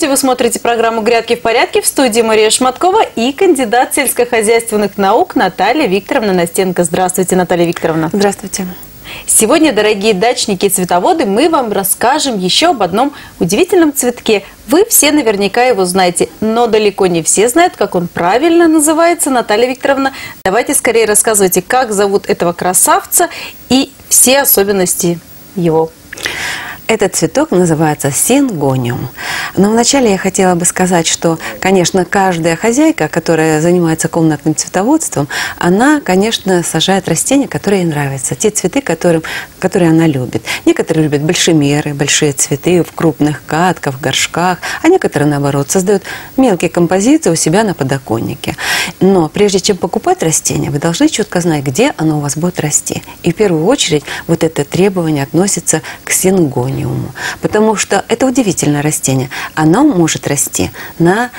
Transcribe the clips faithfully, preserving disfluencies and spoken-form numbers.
Здравствуйте, вы смотрите программу «Грядки в порядке», в студии Мария Шматкова и кандидат сельскохозяйственных наук Наталья Викторовна Настенко. Здравствуйте, Наталья Викторовна. Здравствуйте. Сегодня, дорогие дачники и цветоводы, мы вам расскажем еще об одном удивительном цветке. Вы все наверняка его знаете, но далеко не все знают, как он правильно называется. Наталья Викторовна, давайте скорее рассказывайте, как зовут этого красавца и все особенности его. Этот цветок называется сингониум. Но вначале я хотела бы сказать, что, конечно, каждая хозяйка, которая занимается комнатным цветоводством, она, конечно, сажает растения, которые ей нравятся. Те цветы, которым, которые она любит. Некоторые любят большемеры, большие цветы в крупных катках, в горшках, а некоторые, наоборот, создают мелкие композиции у себя на подоконнике. Но прежде чем покупать растение, вы должны четко знать, где оно у вас будет расти. И в первую очередь вот это требование относится к сингониуму. Потому что это удивительное растение. Оно может расти на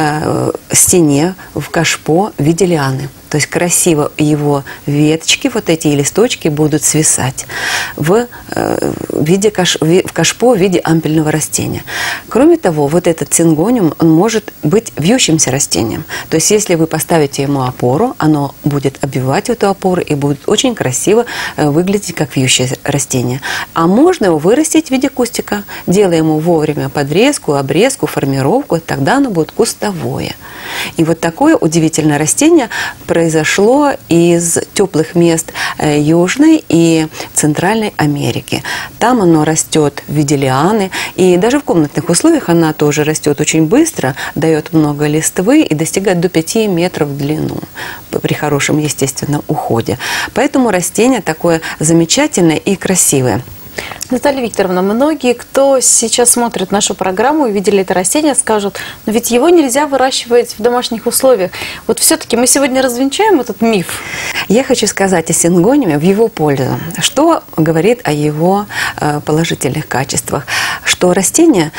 э, стене, в кашпо в виде лианы. То есть красиво его веточки, вот эти листочки будут свисать в, э, виде каш, в кашпо в виде ампельного растения. Кроме того, вот этот сингониум, он может быть вьющимся растением. То есть если вы поставите ему опору, оно будет обвивать эту опору и будет очень красиво э, выглядеть как вьющее растение. А можно его вырастить в виде кустика, делая ему вовремя подрезку, обрезку, формировку, тогда оно будет кустовое. И вот такое удивительное растение произошло из теплых мест Южной и Центральной Америки. Там оно растет в виде лианы, и даже в комнатных условиях она тоже растет очень быстро, дает много листвы и достигает до пяти метров в длину при хорошем естественном уходе. Поэтому растение такое замечательное и красивое. Наталья Викторовна, многие, кто сейчас смотрит нашу программу и видели это растение, скажут, но ведь его нельзя выращивать в домашних условиях. Вот все-таки мы сегодня развенчаем этот миф. Я хочу сказать о сингониуме в его пользу. Что говорит о его положительных качествах? Что растение,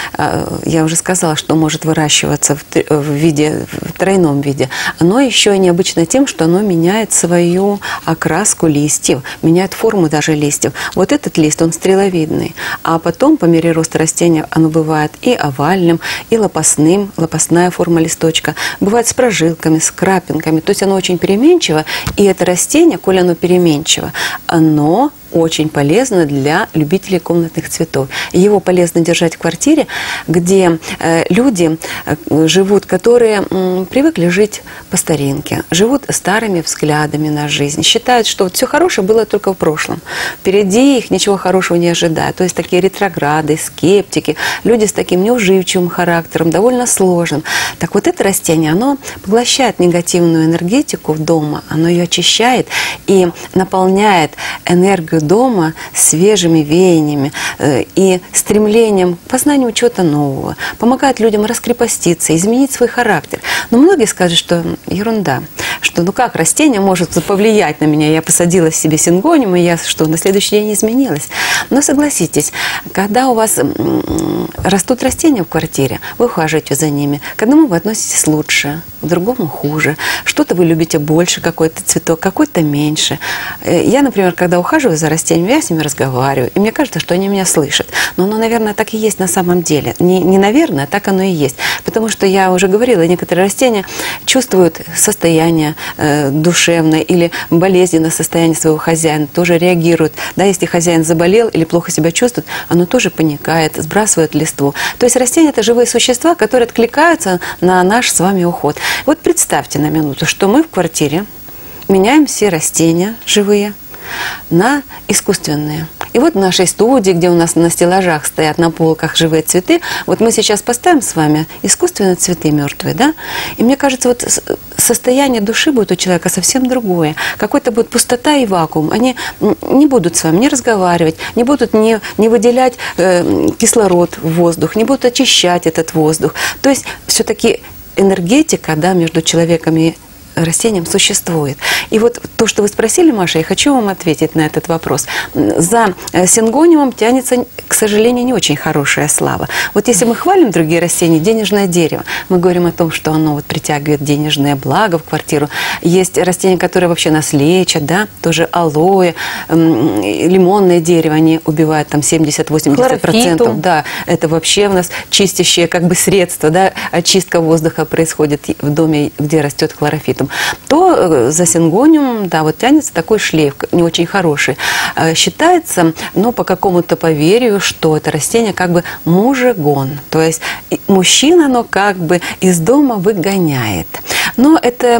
я уже сказала, что может выращиваться в виде, в тройном виде, оно еще необычно тем, что оно меняет свою окраску листьев, меняет форму даже листьев. Вот этот лист, он стреловидный. А потом, по мере роста растения, оно бывает и овальным, и лопастным, лопастная форма листочка. Бывает с прожилками, с крапинками. То есть оно очень переменчиво. И это растение, коли оно переменчиво, оно очень полезно для любителей комнатных цветов. Его полезно держать в квартире, где э, люди э, живут, которые э, привыкли жить по старинке, живут старыми взглядами на жизнь, считают, что вот все хорошее было только в прошлом. Впереди их ничего хорошего не ожидает. То есть такие ретрограды, скептики, люди с таким неуживчивым характером, довольно сложным. Так вот это растение, оно поглощает негативную энергетику дома, оно ее очищает и наполняет энергию дома свежими веяниями э, и стремлением к познанию чего-то нового, помогает людям раскрепоститься, изменить свой характер. Но многие скажут, что ерунда, что ну как растение может повлиять на меня, я посадила себе сингониум, и я что, на следующий день изменилась. Но согласитесь, когда у вас растут растения в квартире, вы ухаживаете за ними, к одному вы относитесь лучше, к другому хуже, что-то вы любите больше, какой-то цветок, какой-то меньше. Я, например, когда ухаживаю за растениями, я с ними разговариваю, и мне кажется, что они меня слышат. Но оно, наверное, так и есть на самом деле. Не, не наверное, так оно и есть. Потому что я уже говорила, некоторые растения чувствуют состояние э, душевное или болезненное состояние своего хозяина, тоже реагируют. Да, если хозяин заболел или плохо себя чувствует, оно тоже паникает, сбрасывает листву. То есть растения – это живые существа, которые откликаются на наш с вами уход. Вот представьте на минуту, что мы в квартире меняем все растения живые на искусственные. И вот в нашей студии, где у нас на стеллажах стоят на полках живые цветы, вот мы сейчас поставим с вами искусственные цветы мертвые, да? И мне кажется, вот состояние души будет у человека совсем другое. Какой-то будет пустота и вакуум. Они не будут с вами не разговаривать, не будут не, не выделять э, кислород в воздух, не будут очищать этот воздух. То есть все-таки энергетика, да, между человеком и растением существует. И вот то, что вы спросили, Маша, я хочу вам ответить на этот вопрос. За сингониумом тянется к сожалению, не очень хорошая слава. Вот если мы хвалим другие растения, денежное дерево, мы говорим о том, что оно вот притягивает денежное благо в квартиру. Есть растения, которые вообще нас лечат, да, тоже алоэ, эм, лимонное дерево, они убивают там семьдесят-восемьдесят процентов. Да, это вообще у нас чистящее как бы средство, да, очистка воздуха происходит в доме, где растет хлорофитум. То за сингониум, да, вот тянется такой шлейф, не очень хороший. Считается, но по какому-то поверью, что это растение как бы мужегон. То есть мужчина, оно как бы из дома выгоняет. Но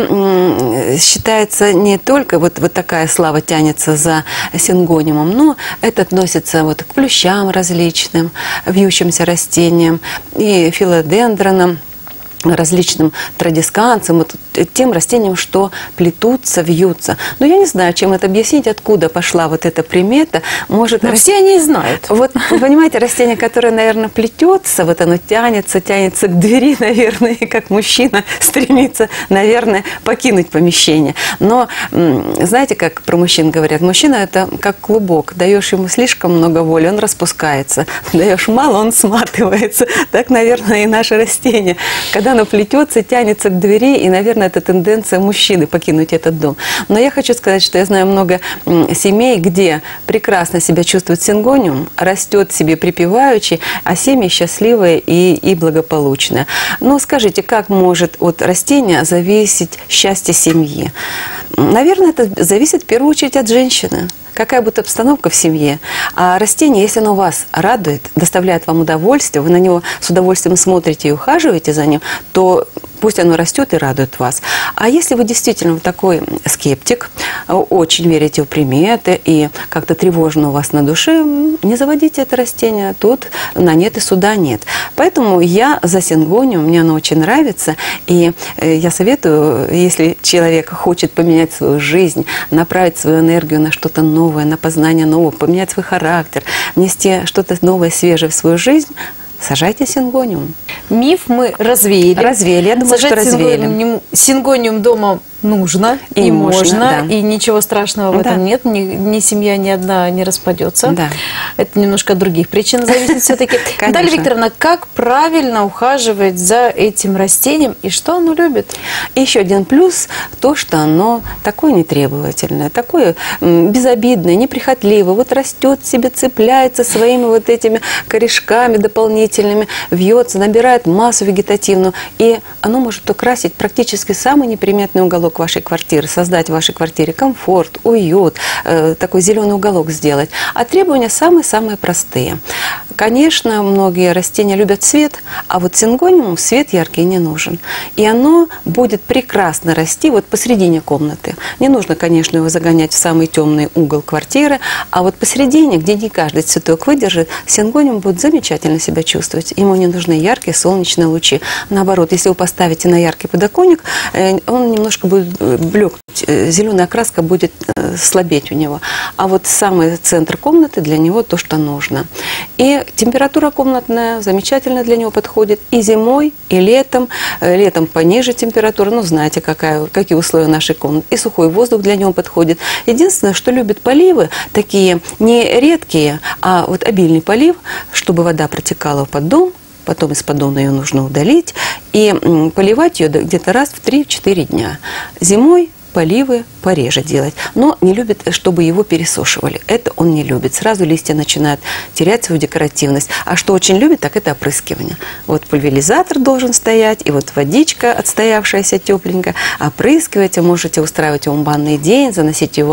это считается не только вот, вот такая слава тянется за сингониумом, но это относится вот к плющам различным, вьющимся растениям и филодендронам, различным традисканцам, вот тем растениям, что плетутся, вьются. Но я не знаю, чем это объяснить, откуда пошла вот эта примета. Может, но рас... все они знают. Вот, вы понимаете, растение, которое, наверное, плетется, вот оно тянется, тянется к двери, наверное, и как мужчина стремится, наверное, покинуть помещение. Но, знаете, как про мужчин говорят, мужчина – это как клубок. Даешь ему слишком много воли, он распускается. Даешь мало, он сматывается. Так, наверное, и наше растение. Когда оно плетется, тянется к двери, и, наверное, это тенденция мужчины покинуть этот дом. Но я хочу сказать, что я знаю много семей, где прекрасно себя чувствует сингониум, растет себе припеваючи, а семьи счастливые и, и благополучные. Но скажите, как может от растения зависеть счастье семьи? Наверное, это зависит в первую очередь от женщины. Какая будет обстановка в семье. А растение, если оно вас радует, доставляет вам удовольствие, вы на него с удовольствием смотрите и ухаживаете за ним, то пусть оно растет и радует вас. А если вы действительно такой скептик, очень верите в приметы и как-то тревожно у вас на душе, не заводите это растение. Тут на нет и суда нет. Поэтому я за сингониум, мне оно очень нравится. И я советую, если человек хочет поменять свою жизнь, направить свою энергию на что-то новое, на познание нового, поменять свой характер, внести что-то новое, свежее в свою жизнь, сажайте сингониум. Миф мы развеяли. Развеяли, я думаю, Сажать что развеяли. Сингониум, сингониум дома нужно и, и можно, можно да. И ничего страшного в да. этом нет, ни, ни семья ни одна не распадется. Да. Это немножко от других причин зависит все-таки. Наталья Викторовна, как правильно ухаживать за этим растением и что оно любит? И еще один плюс, то, что оно такое нетребовательное, такое безобидное, неприхотливое, вот растет себе, цепляется своими вот этими корешками дополнительными, вьется, набирает массу вегетативную, и оно может украсить практически самый неприметный уголок вашей квартиры, создать в вашей квартире комфорт, уют, э, такой зеленый уголок сделать. А требования самые-самые простые. Конечно, многие растения любят свет, а вот сингониуму свет яркий не нужен. И оно будет прекрасно расти вот посередине комнаты. Не нужно, конечно, его загонять в самый темный угол квартиры, а вот посередине, где не каждый цветок выдержит, сингониум будет замечательно себя чувствовать. Ему не нужны яркие солнечные лучи. Наоборот, если вы поставите на яркий подоконник, он немножко будет блекнуть, зеленая окраска будет слабеть у него. А вот самый центр комнаты для него то, что нужно. И температура комнатная замечательно для него подходит и зимой, и летом. Летом пониже температура, ну знаете, какая, какие условия нашей комнаты. И сухой воздух для него подходит. Единственное, что любит поливы, такие не редкие, а вот обильный полив, чтобы вода протекала под дом. Потом из поддона ее нужно удалить и поливать ее где-то раз в три-четыре дня. Зимой поливы пореже делать, но не любит, чтобы его пересушивали. Это он не любит. Сразу листья начинают терять свою декоративность. А что очень любит, так это опрыскивание. Вот пульверизатор должен стоять, и вот водичка отстоявшаяся тепленькая. Опрыскивать, можете устраивать ему банный день, заносить его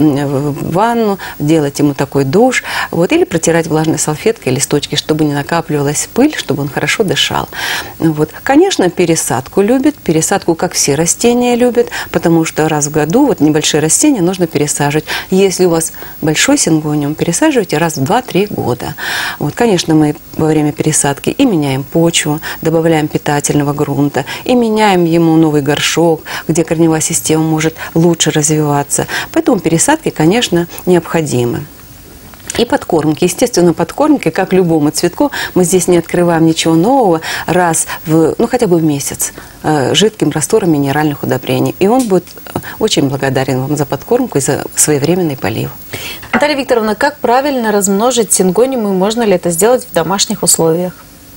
в ванну, делать ему такой душ, вот, или протирать влажной салфеткой листочки, чтобы не накапливалась пыль, чтобы он хорошо дышал. Вот. Конечно, пересадку любит, пересадку, как все растения любят, потому что раз в году вот небольшие растения нужно пересаживать. Если у вас большой сингониум, пересаживайте раз в два-три года. Вот, конечно, мы во время пересадки и меняем почву, добавляем питательного грунта, и меняем ему новый горшок, где корневая система может лучше развиваться. Поэтому пересадки, конечно, необходимы. И подкормки. Естественно, подкормки, как любому цветку, мы здесь не открываем ничего нового, раз в, ну хотя бы в месяц, э, жидким раствором минеральных удобрений. И он будет очень благодарен вам за подкормку и за своевременный полив. Наталья Викторовна, как правильно размножить сингониум и можно ли это сделать в домашних условиях?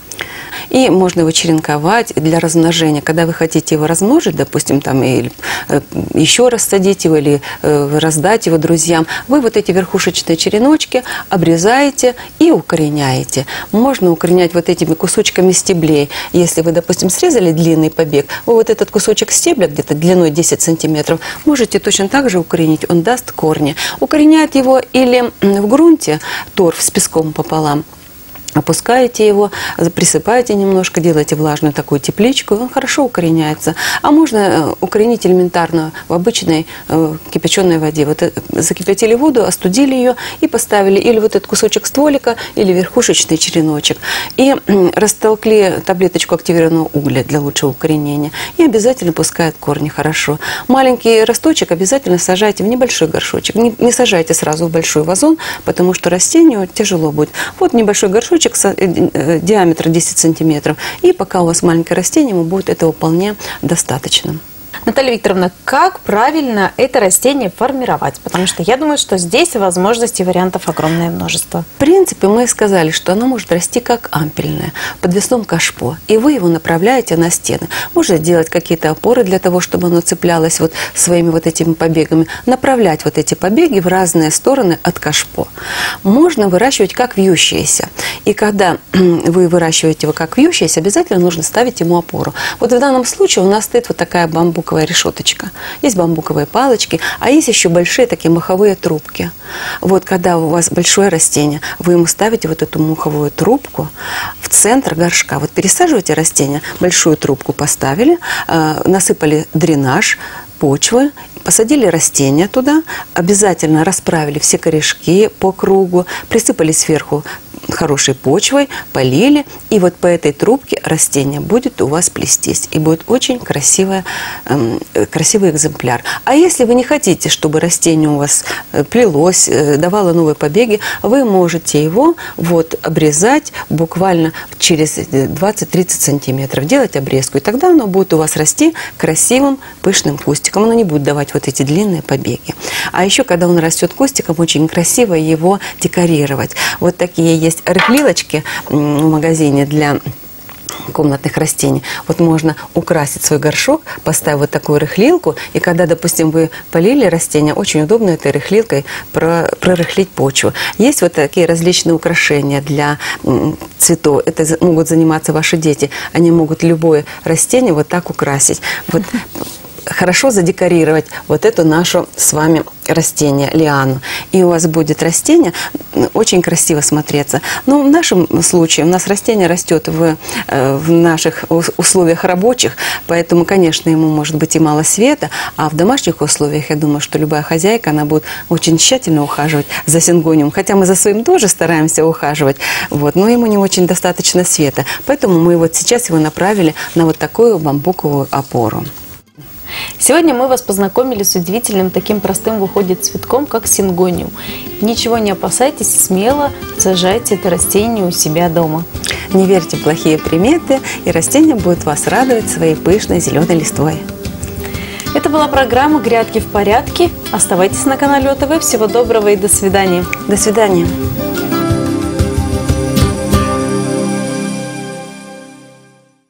И можно его черенковать для размножения. Когда вы хотите его размножить, допустим, там, или, э, еще раз садить его или э, раздать его друзьям, вы вот эти верхушечные череночки обрезаете и укореняете. Можно укоренять вот этими кусочками стеблей. Если вы, допустим, срезали длинный побег, вы вот этот кусочек стебля, где-то длиной десять сантиметров, можете точно так же укоренить. Он даст корни. Укореняет его или в грунте, торф с песком пополам, опускаете его, присыпаете немножко, делаете влажную такую тепличку, он хорошо укореняется. А можно укоренить элементарно в обычной э, кипяченой воде. Вот э, закипятили воду, остудили ее и поставили или вот этот кусочек стволика, или верхушечный череночек. И э, растолкли таблеточку активированного угля для лучшего укоренения. И обязательно пускает корни хорошо. Маленький росточек обязательно сажайте в небольшой горшочек. Не, не сажайте сразу в большой вазон, потому что растению тяжело будет. Вот небольшой горшочек, диаметр десять сантиметров. И пока у вас маленькое растение, ему будет этого вполне достаточно. Наталья Викторовна, как правильно это растение формировать? Потому что я думаю, что здесь возможностей, вариантов огромное множество. В принципе, мы сказали, что оно может расти как ампельное, под веслом кашпо. И вы его направляете на стены. Можно делать какие-то опоры для того, чтобы оно цеплялось вот своими вот этими побегами. Направлять вот эти побеги в разные стороны от кашпо. Можно выращивать как вьющиеся. И когда вы выращиваете его как вьющиеся, обязательно нужно ставить ему опору. Вот в данном случае у нас стоит вот такая бамбуковая решеточка. Есть бамбуковые палочки, а есть еще большие такие маховые трубки. Вот когда у вас большое растение, вы ему ставите вот эту маховую трубку в центр горшка. Вот пересаживаете растение, большую трубку поставили, э, насыпали дренаж, почвы, посадили растения туда, обязательно расправили все корешки по кругу, присыпали сверху хорошей почвой, полили, и вот по этой трубке растение будет у вас плестись, и будет очень красивое, э, красивый экземпляр. А если вы не хотите, чтобы растение у вас плелось, э, давало новые побеги, вы можете его вот обрезать буквально через двадцать-тридцать сантиметров, делать обрезку, и тогда оно будет у вас расти красивым пышным кустиком, оно не будет давать вот эти длинные побеги. А еще, когда он растет кустиком, очень красиво его декорировать. Вот такие есть рыхлилочки в магазине для комнатных растений. Вот можно украсить свой горшок, поставив вот такую рыхлилку, и когда, допустим, вы полили растение, очень удобно этой рыхлилкой прорыхлить почву. Есть вот такие различные украшения для цветов. Это могут заниматься ваши дети. Они могут любое растение вот так украсить. Вот хорошо задекорировать вот эту нашу с вами растение, лиану. И у вас будет растение очень красиво смотреться. Но в нашем случае у нас растение растет в, в наших условиях рабочих, поэтому, конечно, ему может быть и мало света, а в домашних условиях, я думаю, что любая хозяйка, она будет очень тщательно ухаживать за сингониумом, хотя мы за своим тоже стараемся ухаживать, вот, но ему не очень достаточно света. Поэтому мы вот сейчас его направили на вот такую бамбуковую опору. Сегодня мы вас познакомили с удивительным таким простым выходит цветком, как сингониум. Ничего не опасайтесь, смело сажайте это растение у себя дома. Не верьте в плохие приметы, и растение будет вас радовать своей пышной зеленой листвой. Это была программа «Грядки в порядке». Оставайтесь на канале ОТВ. Всего доброго и до свидания. До свидания.